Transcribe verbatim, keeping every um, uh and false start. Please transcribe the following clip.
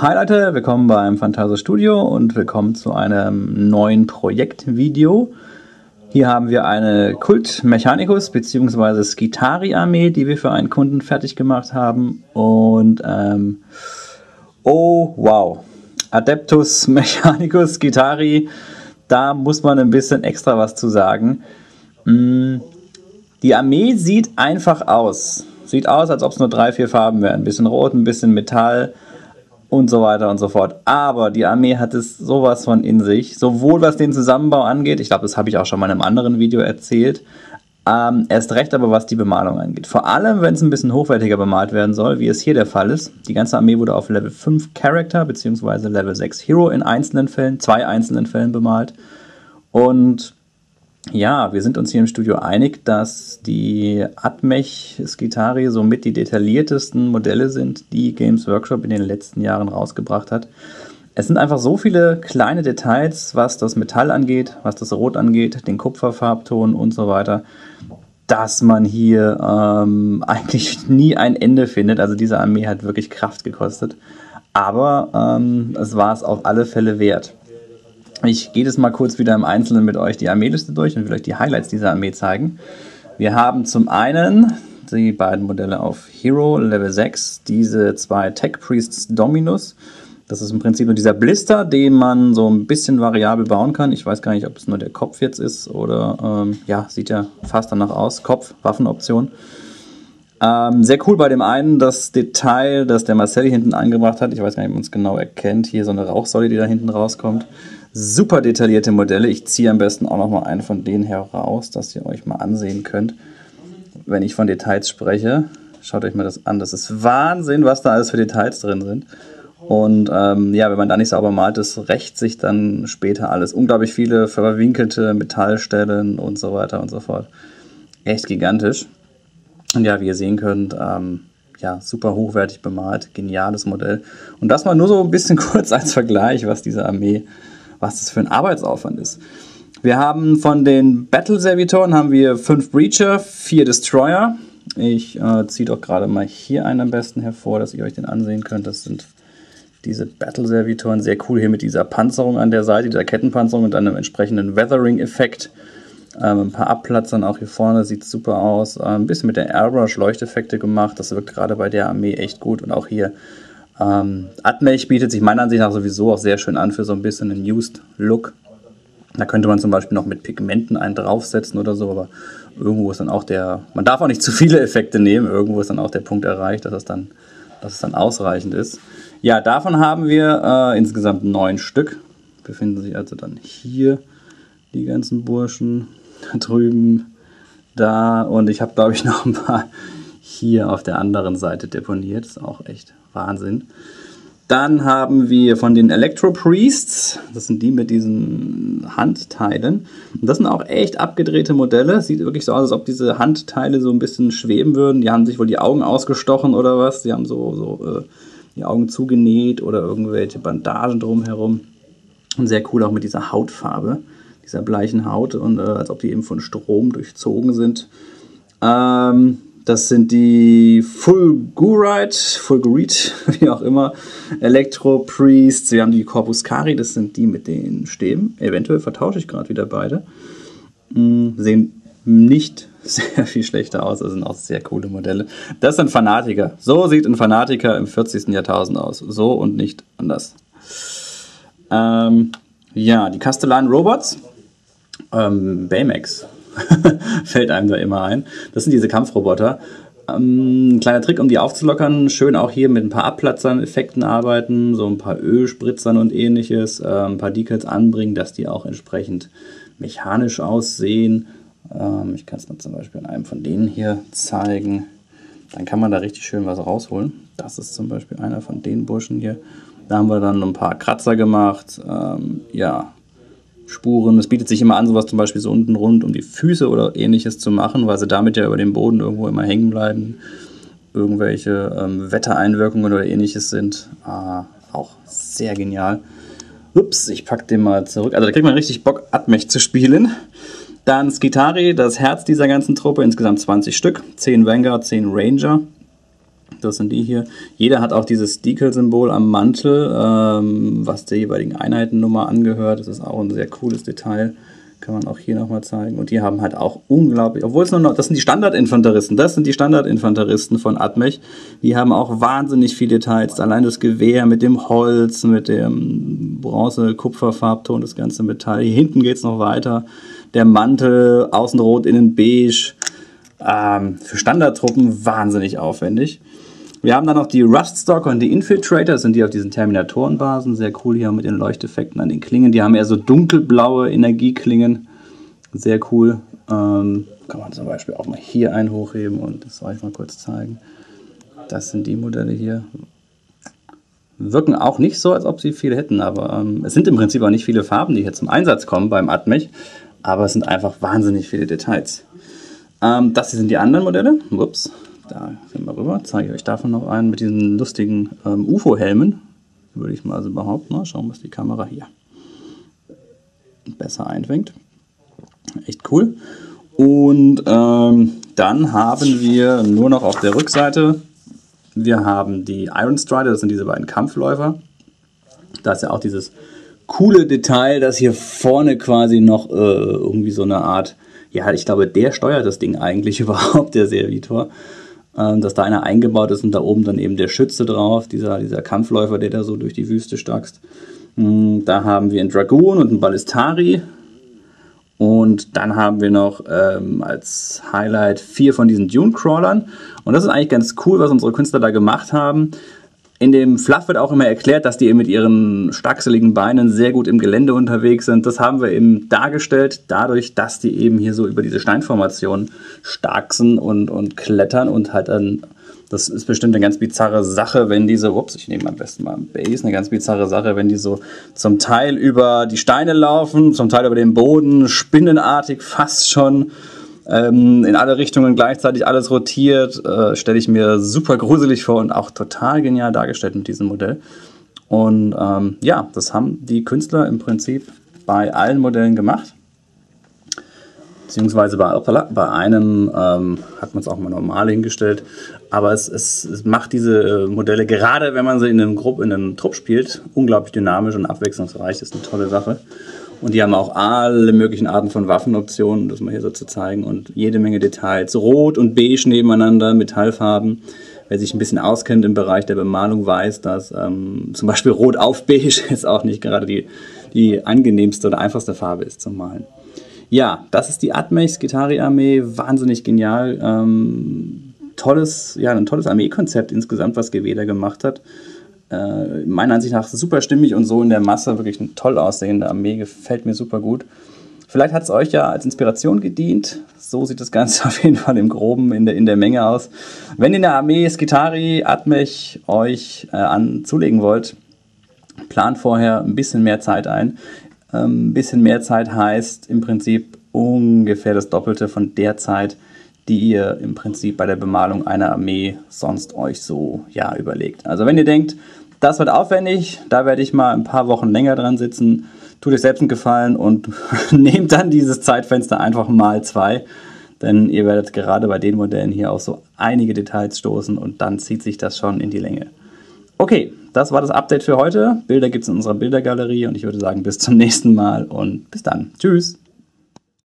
Hi Leute, willkommen beim Phantasio Studio und willkommen zu einem neuen Projektvideo. Hier haben wir eine Cult Mechanicus bzw. Skitarii Armee, die wir für einen Kunden fertig gemacht haben. Und ähm, oh wow, Adeptus Mechanicus Skitarii, da muss man ein bisschen extra was zu sagen. Die Armee sieht einfach aus. Sieht aus, als ob es nur drei, vier Farben wären. Ein bisschen Rot, ein bisschen Metall und so weiter und so fort. Aber die Armee hat es sowas von in sich. Sowohl was den Zusammenbau angeht, ich glaube, das habe ich auch schon mal in einem anderen Video erzählt, ähm, erst recht aber was die Bemalung angeht. Vor allem, wenn es ein bisschen hochwertiger bemalt werden soll, wie es hier der Fall ist. Die ganze Armee wurde auf Level fünf Character bzw. Level sechs Hero in einzelnen Fällen, zwei einzelnen Fällen bemalt. Und ja, wir sind uns hier im Studio einig, dass die Admech Skitarii somit die detailliertesten Modelle sind, die Games Workshop in den letzten Jahren rausgebracht hat. Es sind einfach so viele kleine Details, was das Metall angeht, was das Rot angeht, den Kupferfarbton und so weiter, dass man hier ähm, eigentlich nie ein Ende findet. Also diese Armee hat wirklich Kraft gekostet, aber ähm, es war es auf alle Fälle wert. Ich gehe das mal kurz wieder im Einzelnen mit euch die Armeeliste durch und will euch die Highlights dieser Armee zeigen. Wir haben zum einen die beiden Modelle auf Hero Level sechs, diese zwei Tech Priests Dominus. Das ist im Prinzip nur dieser Blister, den man so ein bisschen variabel bauen kann. Ich weiß gar nicht, ob es nur der Kopf jetzt ist oder, ähm, ja, sieht ja fast danach aus. Kopf, Waffenoption. Ähm, sehr cool bei dem einen das Detail, das der Marcelli hinten angebracht hat. Ich weiß gar nicht, ob man es genau erkennt. Hier so eine Rauchsäule, die da hinten rauskommt. Super detaillierte Modelle. Ich ziehe am besten auch noch mal einen von denen heraus, dass ihr euch mal ansehen könnt, wenn ich von Details spreche. Schaut euch mal das an. Das ist Wahnsinn, was da alles für Details drin sind. Und ähm, ja, wenn man da nicht sauber malt, das rächt sich dann später alles. Unglaublich viele verwinkelte Metallstellen und so weiter und so fort. Echt gigantisch. Und ja, wie ihr sehen könnt, ähm, ja, super hochwertig bemalt, geniales Modell. Und das mal nur so ein bisschen kurz als Vergleich, was diese Armee, was das für ein Arbeitsaufwand ist. Wir haben von den Battle-Servitoren haben wir fünf Breacher, vier Destroyer. Ich äh, ziehe doch gerade mal hier einen am besten hervor, dass ihr euch den ansehen könnt. Das sind diese Battle-Servitoren, sehr cool hier mit dieser Panzerung an der Seite, dieser Kettenpanzerung und einem entsprechenden Weathering-Effekt. Ähm, ein paar Abplatzern auch hier vorne, sieht super aus. Ähm, ein bisschen mit der Airbrush Leuchteffekte gemacht, das wirkt gerade bei der Armee echt gut. Und auch hier ähm, Admech bietet sich meiner Ansicht nach sowieso auch sehr schön an für so ein bisschen einen Used Look. Da könnte man zum Beispiel noch mit Pigmenten einen draufsetzen oder so, aber irgendwo ist dann auch der, man darf auch nicht zu viele Effekte nehmen, irgendwo ist dann auch der Punkt erreicht, dass es dann, dass es dann ausreichend ist. Ja, davon haben wir äh, insgesamt neun Stück, befinden sich also dann hier die ganzen Burschen. Da drüben, da und ich habe, glaube ich, noch ein paar hier auf der anderen Seite deponiert. Das ist auch echt Wahnsinn. Dann haben wir von den Electro Priests, das sind die mit diesen Handteilen. Und das sind auch echt abgedrehte Modelle. Sieht wirklich so aus, als ob diese Handteile so ein bisschen schweben würden. Die haben sich wohl die Augen ausgestochen oder was. Die haben so, so äh, die Augen zugenäht oder irgendwelche Bandagen drumherum. Und sehr cool auch mit dieser Hautfarbe, dieser bleichen Haut, und äh, als ob die eben von Strom durchzogen sind. Ähm, das sind die Fulgurite, Fulgurite, wie auch immer, Electro Priests. Wir haben die Corpuscari, das sind die mit den Stäben. Eventuell vertausche ich gerade wieder beide. Mhm, sehen nicht sehr viel schlechter aus, das sind auch sehr coole Modelle. Das sind Fanatiker. So sieht ein Fanatiker im vierzigsten Jahrtausend aus. So und nicht anders. Ähm, ja, die Castellan Robots. Ähm, Baymax fällt einem da immer ein. Das sind diese Kampfroboter. Ähm, kleiner Trick, um die aufzulockern. Schön auch hier mit ein paar Abplatzern, Effekten arbeiten, so ein paar Ölspritzern und ähnliches, äh, ein paar Decals anbringen, dass die auch entsprechend mechanisch aussehen. Ähm, ich kann es mal zum Beispiel an einem von denen hier zeigen. Dann kann man da richtig schön was rausholen. Das ist zum Beispiel einer von den Burschen hier. Da haben wir dann ein paar Kratzer gemacht. Ähm, ja, Spuren. Es bietet sich immer an, sowas zum Beispiel so unten rund um die Füße oder ähnliches zu machen, weil sie damit ja über dem Boden irgendwo immer hängen bleiben. Irgendwelche ähm, Wettereinwirkungen oder ähnliches sind. Ah, auch sehr genial. Ups, ich packe den mal zurück. Also da kriegt man richtig Bock, Admech zu spielen. Dann Skitarii, das Herz dieser ganzen Truppe, insgesamt zwanzig Stück. zehn Vanguard, zehn Ranger. Das sind die hier. Jeder hat auch dieses Decal-Symbol am Mantel, ähm, was der jeweiligen Einheitennummer angehört. Das ist auch ein sehr cooles Detail. Kann man auch hier nochmal zeigen. Und die haben halt auch unglaublich, obwohl es nur noch, das sind die Standardinfanteristen, das sind die Standardinfanteristen von Admech. Die haben auch wahnsinnig viele Details. Allein das Gewehr mit dem Holz, mit dem Bronze-Kupfer-Farbton, das ganze Metall. Hier hinten geht es noch weiter. Der Mantel, außen rot, innen beige. Ähm, für Standardtruppen wahnsinnig aufwendig. Wir haben dann noch die Ruststock und die Infiltrator, das sind die auf diesen Terminatorenbasen, sehr cool hier mit den Leuchteffekten an den Klingen. Die haben eher so dunkelblaue Energieklingen, sehr cool. Ähm, kann man zum Beispiel auch mal hier einen hochheben und das soll ich mal kurz zeigen. Das sind die Modelle hier. Wirken auch nicht so, als ob sie viele hätten, aber ähm, es sind im Prinzip auch nicht viele Farben, die hier zum Einsatz kommen beim Admech, aber es sind einfach wahnsinnig viele Details. Ähm, das hier sind die anderen Modelle. Ups. Da gehen wir rüber, zeige ich euch davon noch einen mit diesen lustigen ähm, U F O-Helmen, würde ich mal so behaupten. Mal schauen, was die Kamera hier besser einfängt. Echt cool. Und ähm, dann haben wir nur noch auf der Rückseite, wir haben die Iron Strider, das sind diese beiden Kampfläufer. Da ist ja auch dieses coole Detail, dass hier vorne quasi noch äh, irgendwie so eine Art, ja, ich glaube, der steuert das Ding eigentlich überhaupt, der Servitor. Dass da einer eingebaut ist und da oben dann eben der Schütze drauf, dieser, dieser Kampfläufer, der da so durch die Wüste stackst. Da haben wir einen Dragoon und einen Ballistari. Und dann haben wir noch ähm, als Highlight vier von diesen Dune-Crawlern. Und das ist eigentlich ganz cool, was unsere Künstler da gemacht haben. In dem Fluff wird auch immer erklärt, dass die eben mit ihren starkseligen Beinen sehr gut im Gelände unterwegs sind. Das haben wir eben dargestellt, dadurch, dass die eben hier so über diese Steinformation starksen und, und klettern und halt dann, das ist bestimmt eine ganz bizarre Sache, wenn diese, ups, ich nehme am besten mal ein Base, eine ganz bizarre Sache, wenn die so zum Teil über die Steine laufen, zum Teil über den Boden, spinnenartig fast schon, Ähm, in alle Richtungen gleichzeitig alles rotiert, äh, stelle ich mir super gruselig vor und auch total genial dargestellt mit diesem Modell. Und ähm, ja, das haben die Künstler im Prinzip bei allen Modellen gemacht. Beziehungsweise bei, bei einem ähm, hat man es auch mal normal hingestellt. Aber es, es, es macht diese Modelle, gerade wenn man sie in einem, Grupp, in einem Trupp spielt, unglaublich dynamisch und abwechslungsreich. Das ist eine tolle Sache. Und die haben auch alle möglichen Arten von Waffenoptionen, um das mal hier so zu zeigen. Und jede Menge Details. Rot und beige nebeneinander, Metallfarben. Wer sich ein bisschen auskennt im Bereich der Bemalung, weiß, dass ähm, zum Beispiel Rot auf beige jetzt auch nicht gerade die, die angenehmste oder einfachste Farbe ist zum Malen. Ja, das ist die Admech Skitarii-Armee. Wahnsinnig genial. Ähm, tolles, ja, ein tolles Armeekonzept insgesamt, was G W da gemacht hat. Äh, meiner Ansicht nach super stimmig und so in der Masse wirklich eine toll aussehende Armee, gefällt mir super gut. Vielleicht hat es euch ja als Inspiration gedient. So sieht das Ganze auf jeden Fall im Groben in der, in der Menge aus. Wenn ihr eine Armee Skitarii Admech euch äh, an, zulegen wollt, plant vorher ein bisschen mehr Zeit ein. Ähm, ein bisschen mehr Zeit heißt im Prinzip ungefähr das Doppelte von der Zeit, die ihr im Prinzip bei der Bemalung einer Armee sonst euch so ja überlegt. Also wenn ihr denkt, das wird aufwendig, da werde ich mal ein paar Wochen länger dran sitzen, tut euch selbst einen Gefallen und nehmt dann dieses Zeitfenster einfach mal zwei, denn ihr werdet gerade bei den Modellen hier auf so einige Details stoßen und dann zieht sich das schon in die Länge. Okay, das war das Update für heute. Bilder gibt es in unserer Bildergalerie und ich würde sagen, bis zum nächsten Mal und bis dann. Tschüss!